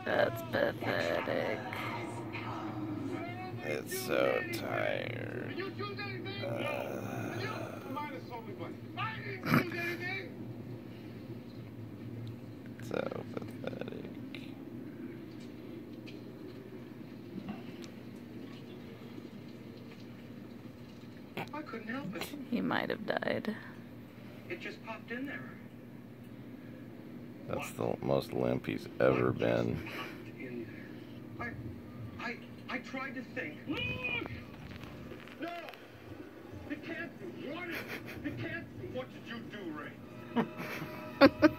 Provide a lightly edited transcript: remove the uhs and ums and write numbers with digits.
That's pathetic. It's so tired. So pathetic. I couldn't help it. He might have died. It just popped in there. That's the most limp he's ever been. In there. I tried to think. No! It can't be. What? It can't be. What did you do, Ray?